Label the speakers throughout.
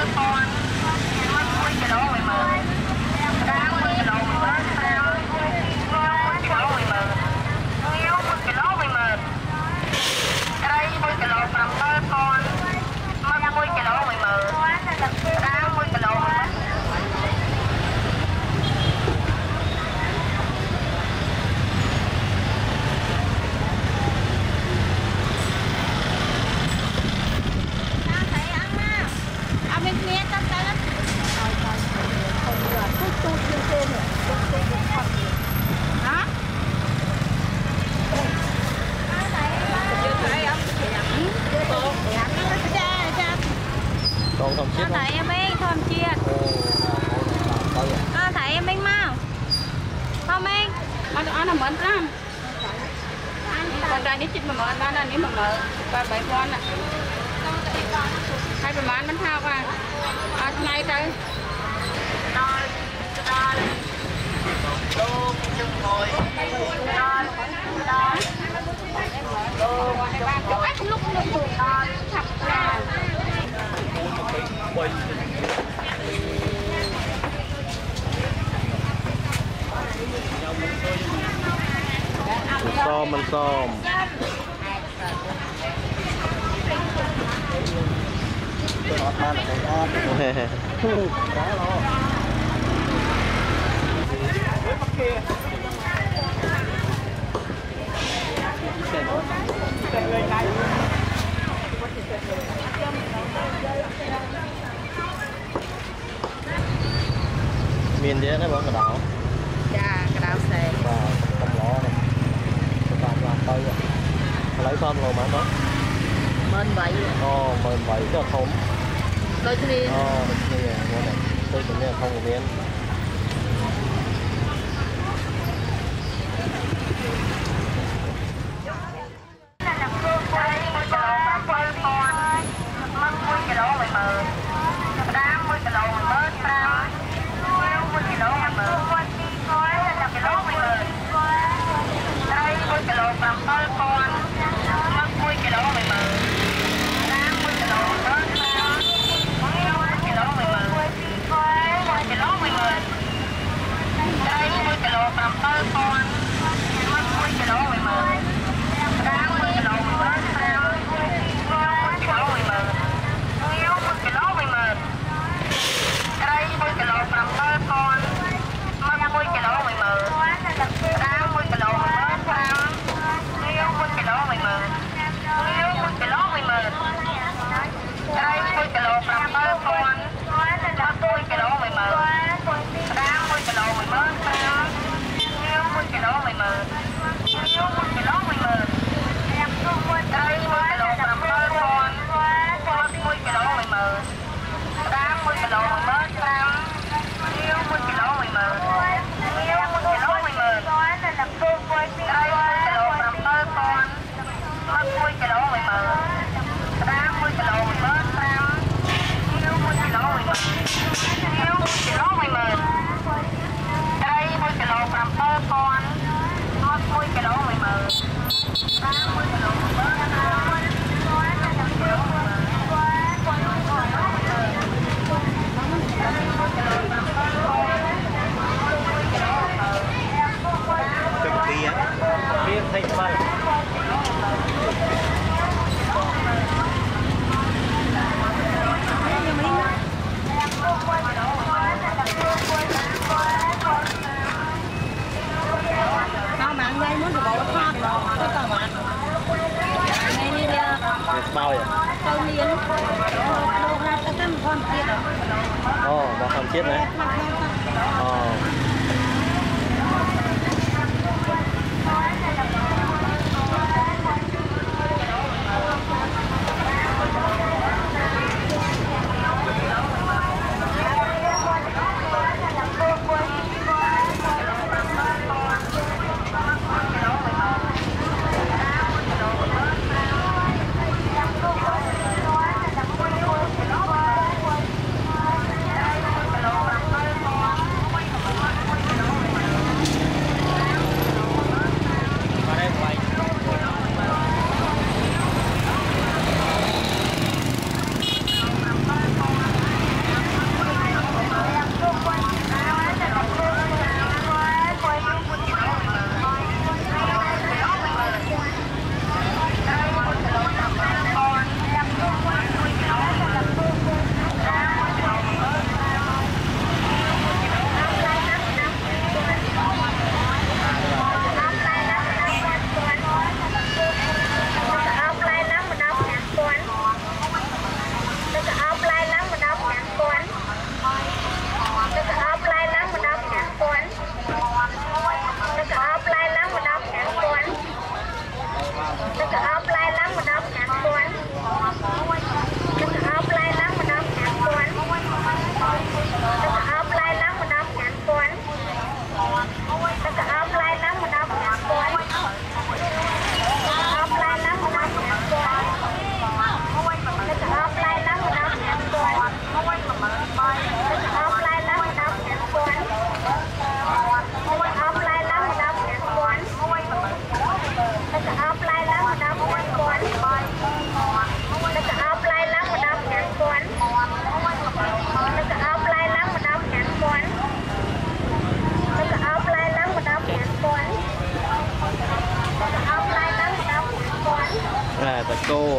Speaker 1: Thầy em ấy, thơm chia. Thầy em ấy mau. Không em. Ăn là mến lắm. Con trai đi chích mà mở, ăn là ní mà mở. Và 7 con ạ. Hai bà bán bánh thao qua. Ngay tới.
Speaker 2: Mình xôm miền thế nó vẫn cái đảo.
Speaker 1: Dạ, cái đảo xề.
Speaker 2: Không lỗ này. Làm tới lấy xong rồi mà nó.
Speaker 1: Mên vậy.
Speaker 2: Mên vậy chứ không.
Speaker 1: Đôi khi.
Speaker 2: Đôi khi này. Tôi cũng như không có miếng. Bao vậy? Bao không chết đấy.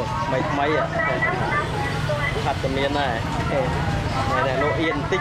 Speaker 2: mấy à thật tầm miền này này nó yên tích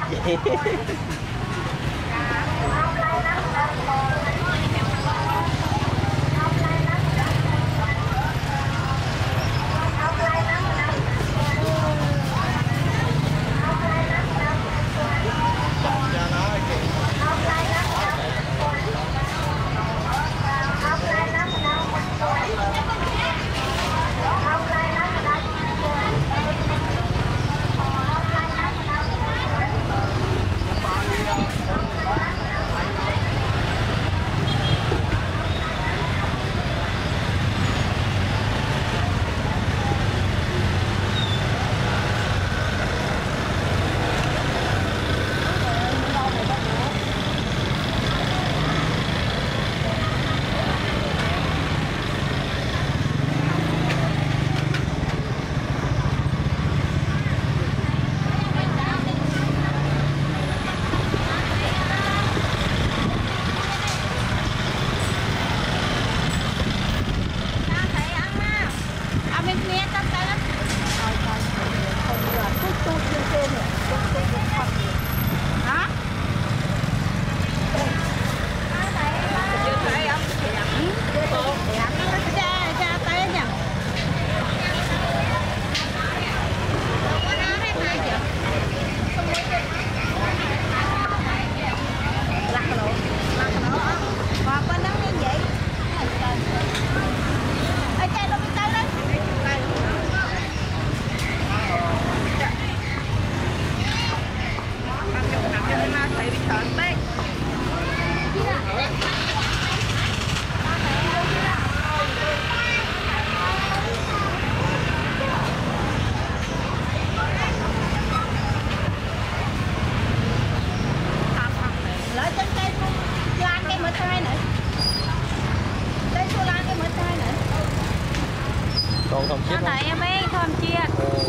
Speaker 2: con không chết
Speaker 1: thầy em ấy thơm chia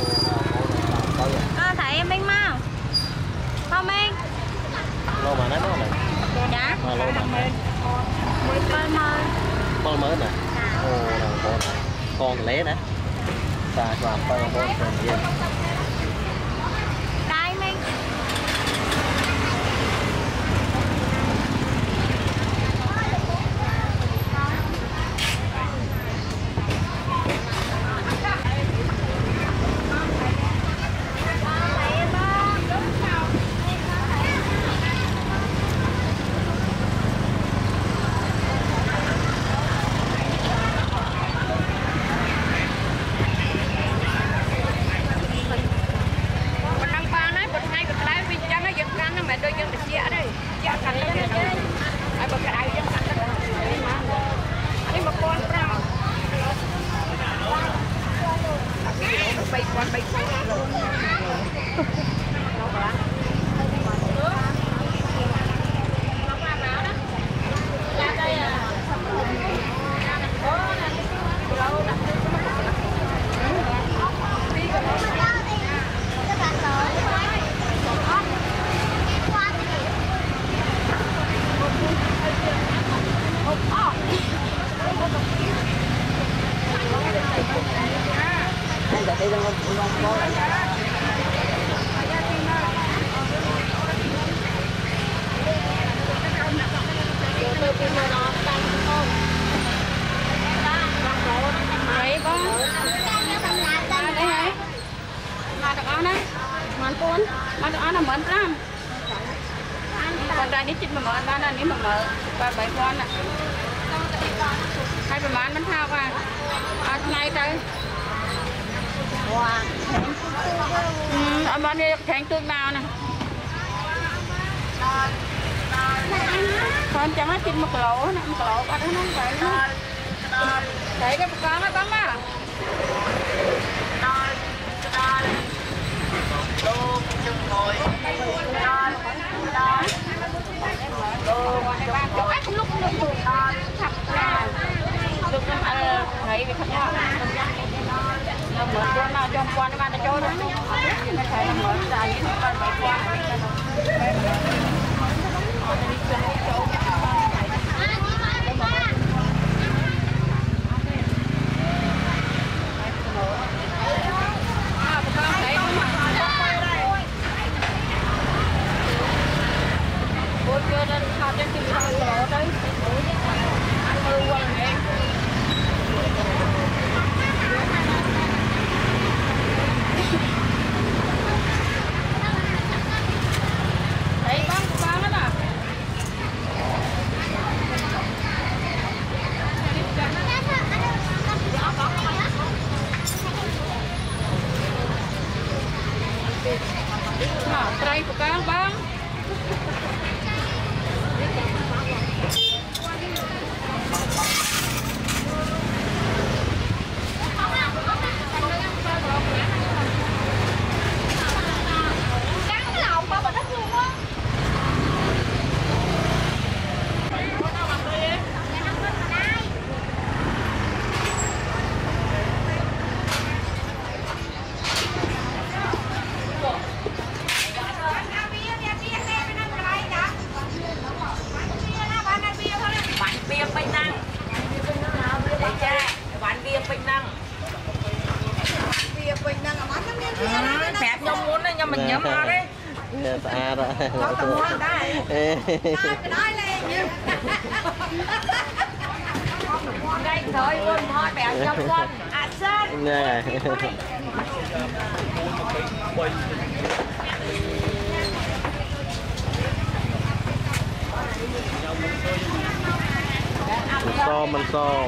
Speaker 1: thầy em bánh mau không em
Speaker 2: lô mà nó này
Speaker 1: dạ
Speaker 2: lô mà con mới nè con lé nè xà xoạp con gì
Speaker 1: cái mình còn đâyនេះចិត្ត10000បាននេះ10000បាទ3000ណាហើយប្រហែលមិនថាបាទអត់ថ្ងៃទៅវ៉ាអត់បានយកថែងទូកដល់ណាcòn chẳng hết chim 1 kg nè 1 kg bắt nó vậy đấy cái con á con á thấy cái thằng nó mở con nào cho con nó ban cho nó thấy nó mở ra những con bảy con Trai của các bác.
Speaker 3: Phép nhom muốn đấy nhưng mình nhắm vào đấy.
Speaker 2: Xa đó.
Speaker 3: Có tầm hoa đây. Nói lên. Đây thôi luôn thôi bẻ nhom con. À sơn.
Speaker 2: Nè. Mình xôm.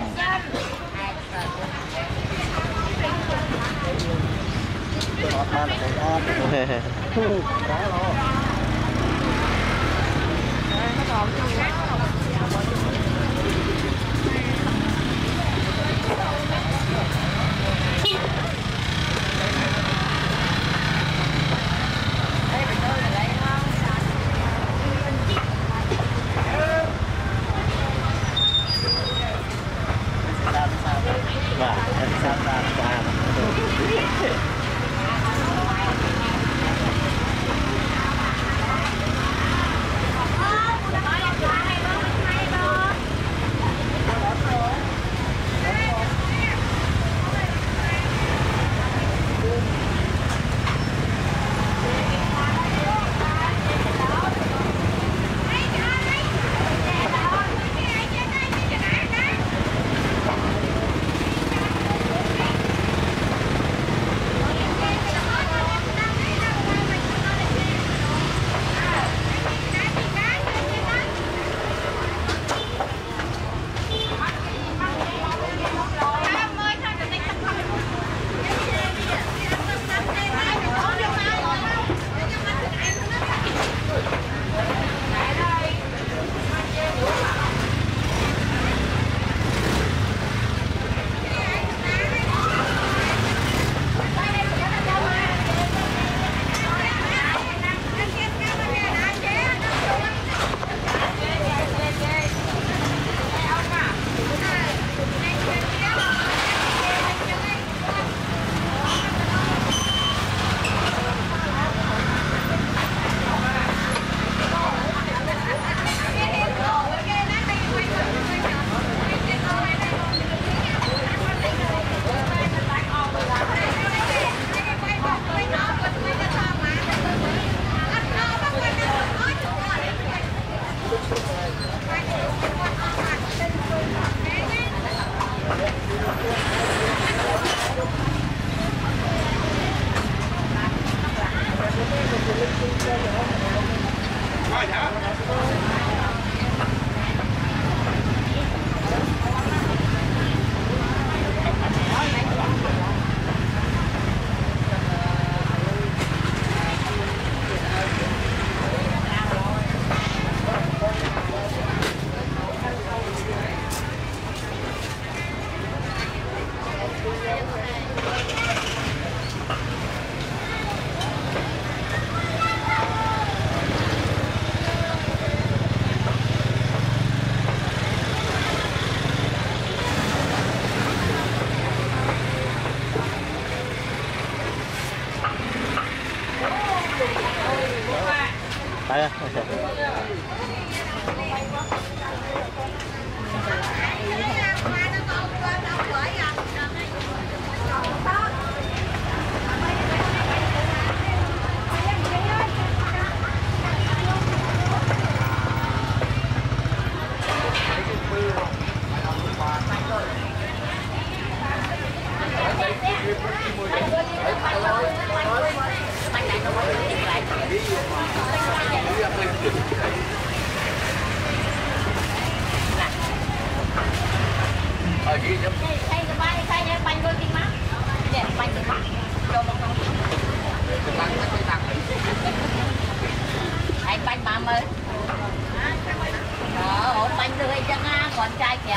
Speaker 3: Bánh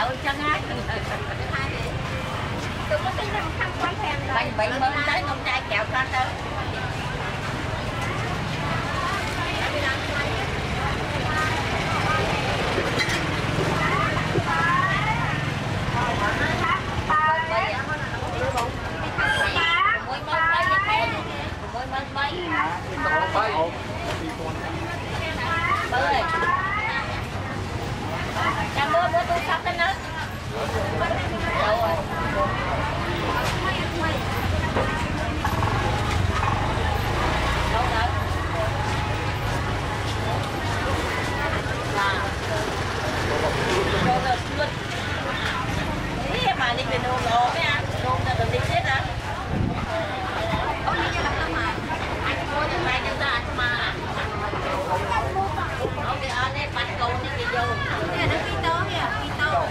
Speaker 3: chân á. Tôi có tính là thăm quán thèm rồi. Bánh bánh mơ tới nông trai kẹo con tới. Mà đi về đồ lỗ mấy anh, đồ ra từ đi chết hả? Ôi đi cho làm mà. Anh mua cho mày cho ra mà. Ok anh ấy bắt cầu đi về vô. Nè nó phi tố kìa, phi tố.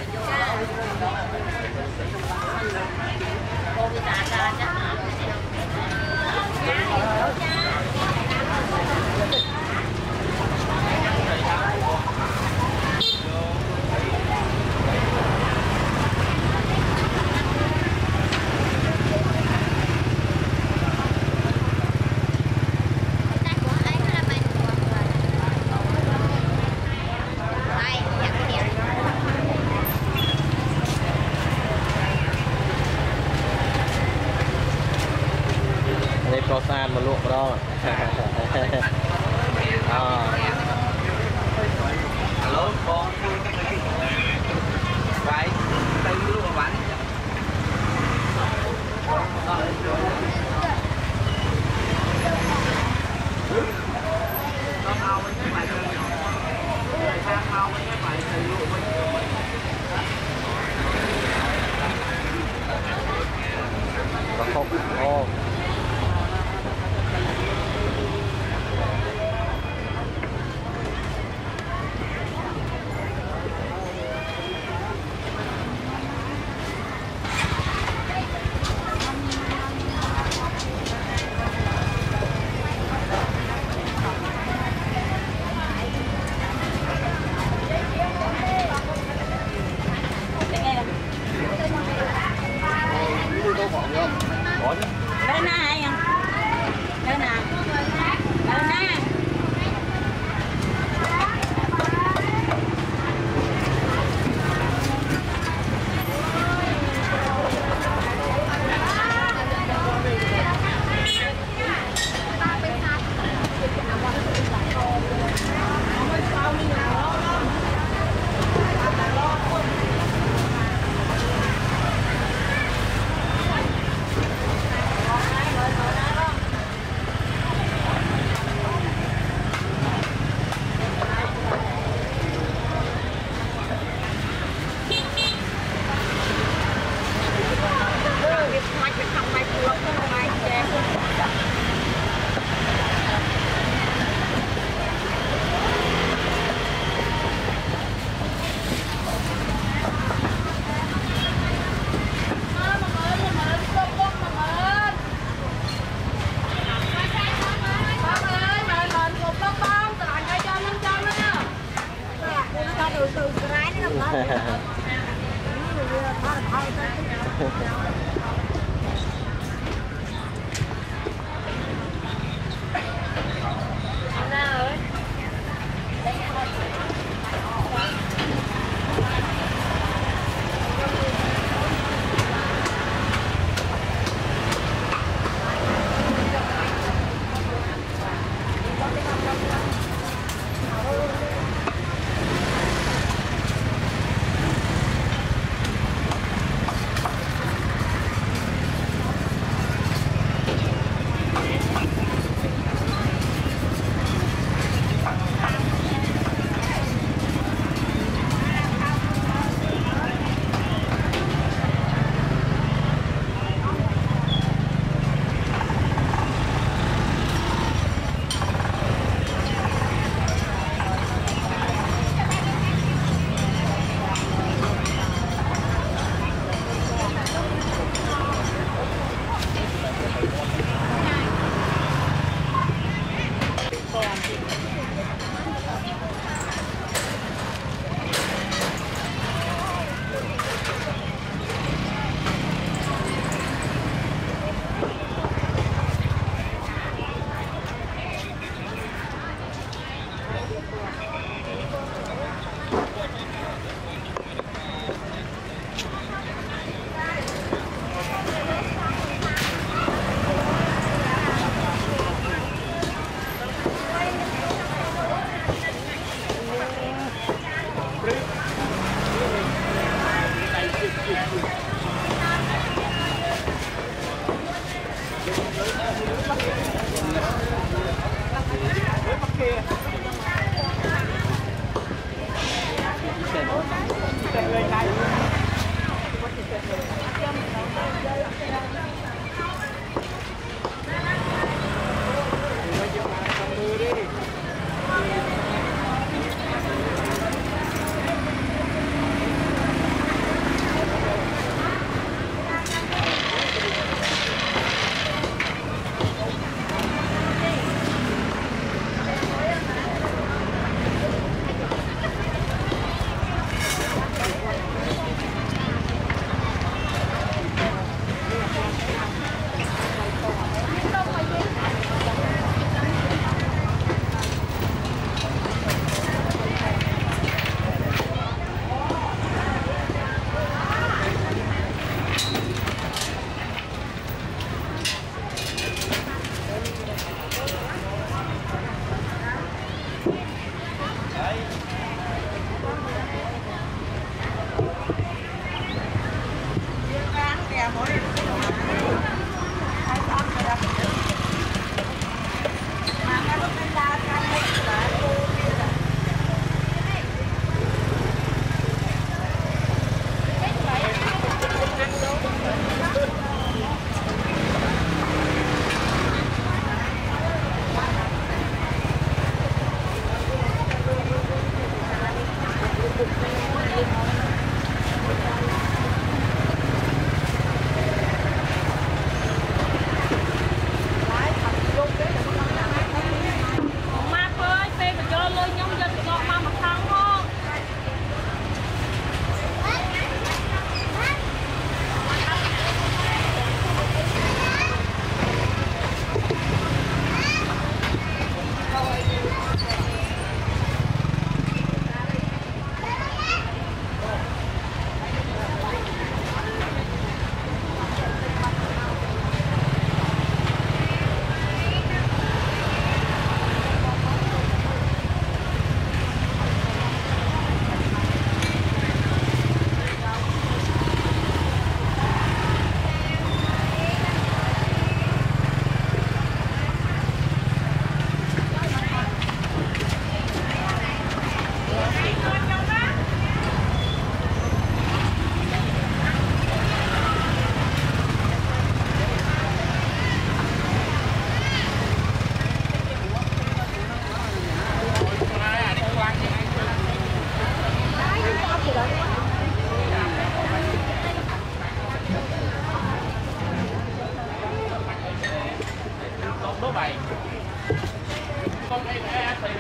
Speaker 3: Cô đi tạt ra chắc.
Speaker 2: Có san mà luộc đó.
Speaker 4: Alo con vậy tay luôn mà bánh con mau với cái bài sang mau với cái bài thầy luôn
Speaker 2: và không ô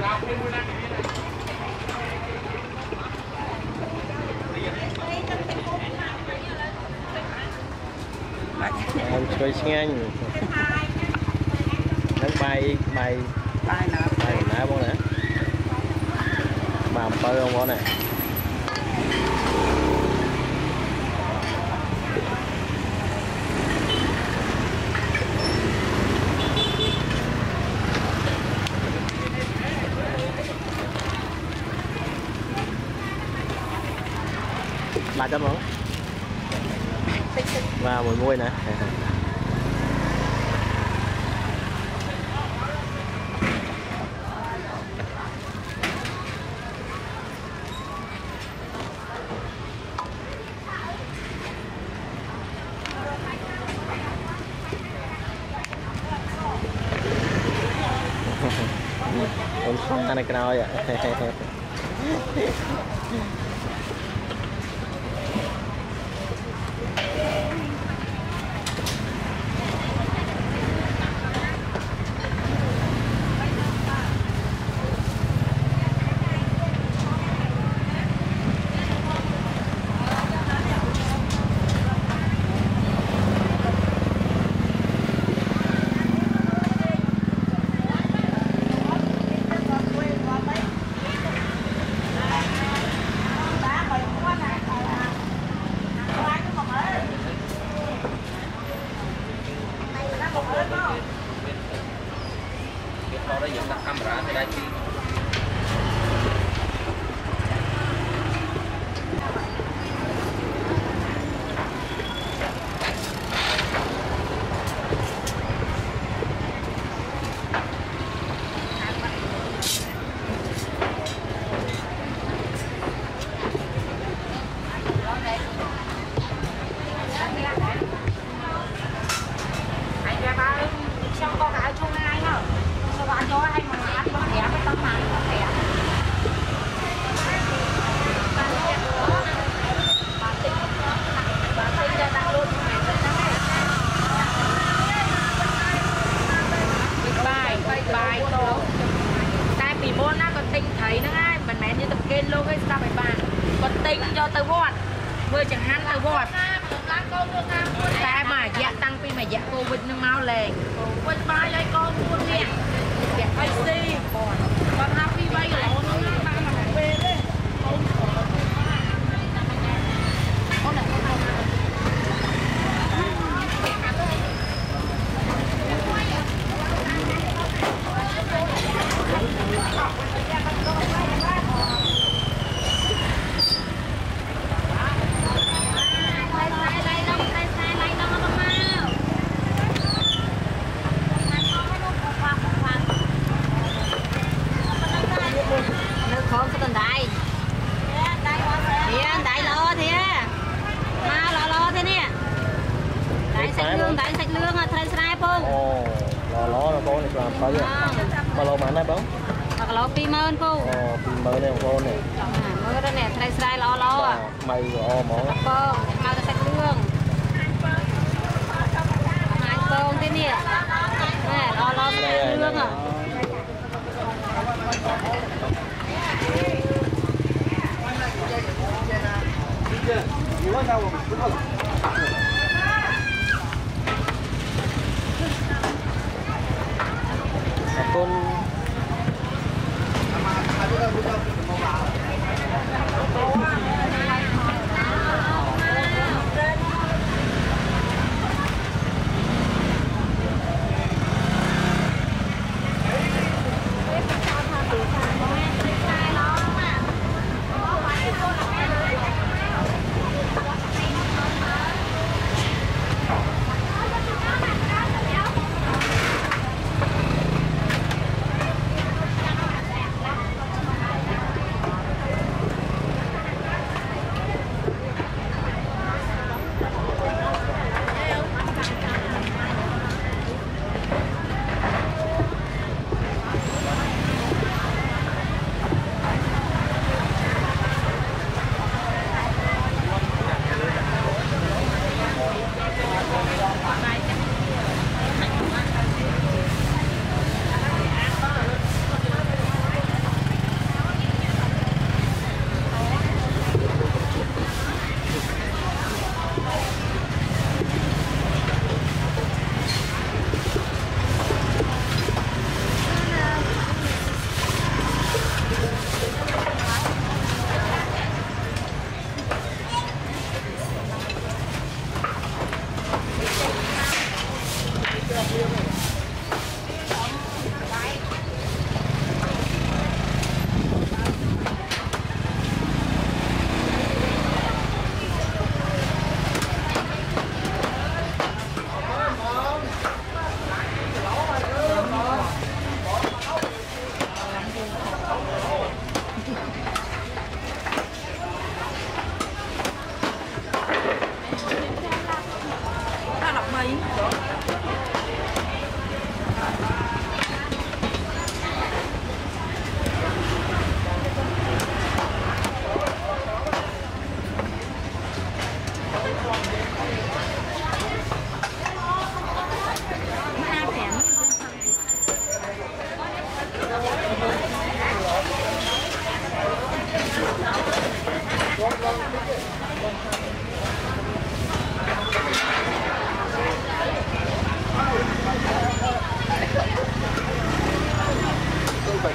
Speaker 2: em chơi nhanh nắng bay nã bố nè mà bơi không bố nè là cho nó và mùi muôi nè con xoa này cái nào vậy đó dùng đặt camera thì đây
Speaker 3: thấy nó ngay mình mẹ như tập kênh luôn cái sao phải bàn còn tính cho từ vọt vừa chẳng hạn từ vọt ta mà dạ tăng pin mà dạ covid nó mau lên quên ba lấy con luôn nè dạ phải si còn happy bay rồi nó ba mà về đấy
Speaker 2: bao lâu mà này bông?
Speaker 3: Hoặc là pi mơn cô.
Speaker 2: Pi mơn này cô này.
Speaker 3: Mơ đó nè, thay sai lo lo.
Speaker 2: Mày o mỏ.
Speaker 3: Cô, mau ta sạch lương. Hai cô thế nè. Nè, lo sạch lương à.
Speaker 2: Con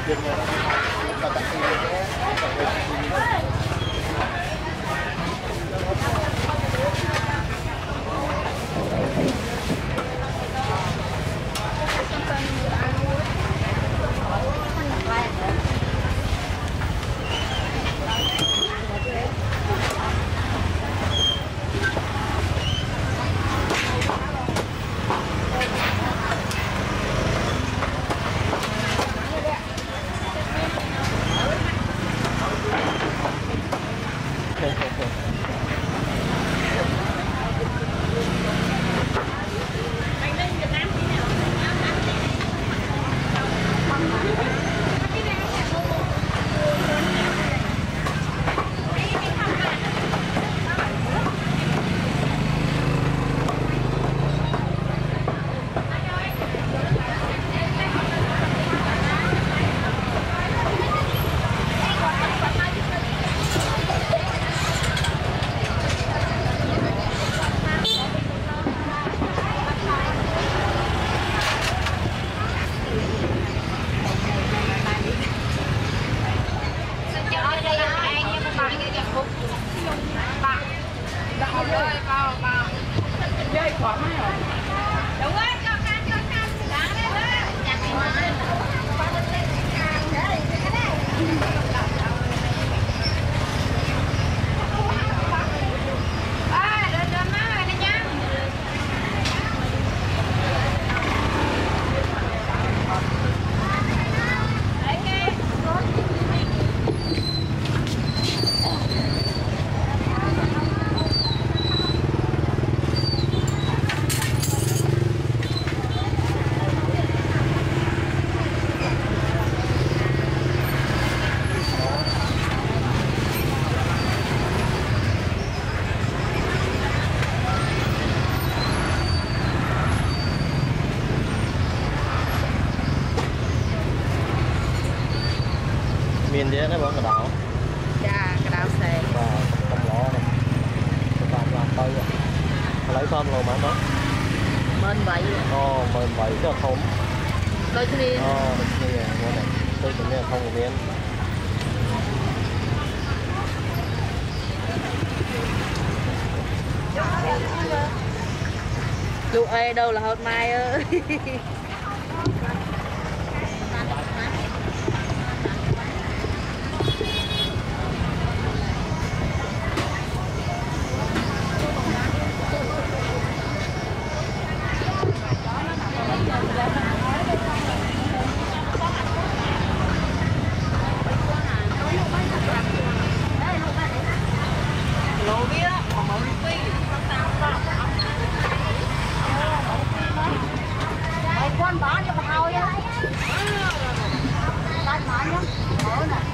Speaker 2: miền thế nó vẫn cái đảo.
Speaker 3: Dạ, cái đảo xe.
Speaker 2: Và cầm lọ này. Các bạn làm tới rồi. Lấy xong rồi mà nó.
Speaker 3: Mên vậy.
Speaker 2: Mên vậy chứ không.
Speaker 3: Đôi khi.
Speaker 2: Đôi khi này. Tôi cũng nghe không miền.
Speaker 3: Chú ê đâu là hột mai ơi.
Speaker 1: Con bỏ cho bà thôi á. Con bỏ nhá. Bỏ nè.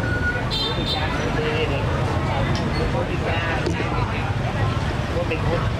Speaker 4: Mình